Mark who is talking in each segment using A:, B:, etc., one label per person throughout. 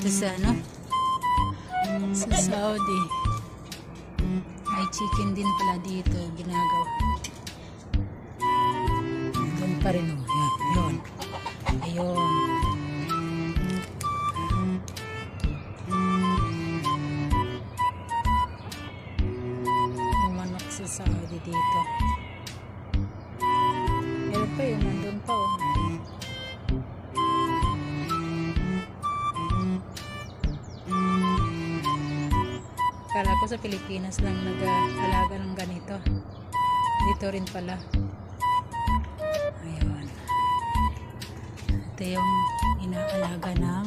A: dito sa sa Saudi. May chicken din pala dito ginagawa. Doon pa rin yun. Ayun. Yung manok sa Saudi dito. Meron pa yun, nandun pa Akala ko sa Pilipinas lang nag-alaga ng ganito. Dito rin pala. Ayun. Ito yung inaalaga ng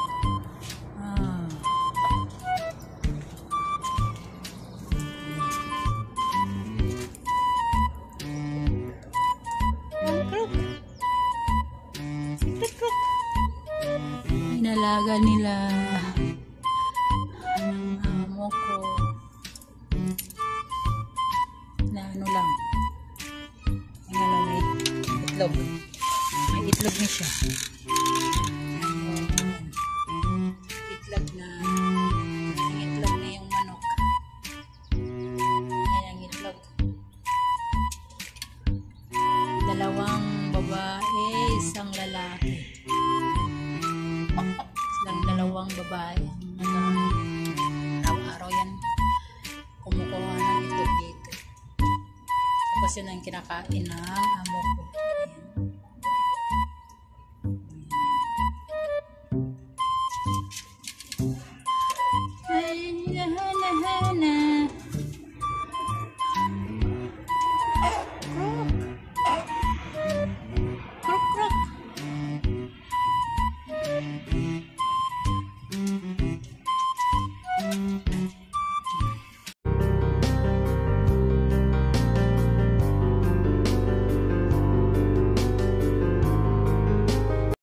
A: inalaga nila ng amo ko na lang may itlog niya siya. Itlog na yung manok. Ayan ang itlog. Dalawang babae, isang lalaki. Dalawang babae. Araw-araw yan kumukuha ng itlog dito. Tapos yun ang kinakain ng amo ko.